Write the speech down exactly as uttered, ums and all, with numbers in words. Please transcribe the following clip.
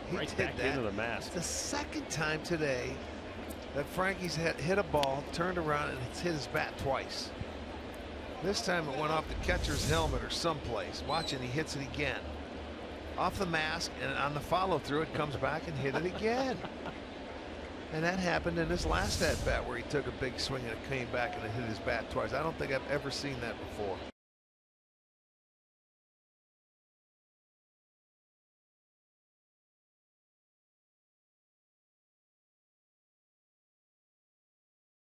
He right did back that. into the mask. It's the second time today that Frankie's hit, hit a ball, turned around, and it's hit his bat twice. This time it went off the catcher's helmet or someplace. Watch it, he hits it again. Off the mask, and on the follow through, it comes back and hit it again. And that happened in his last at bat where he took a big swing and it came back and it hit his bat twice. I don't think I've ever seen that before.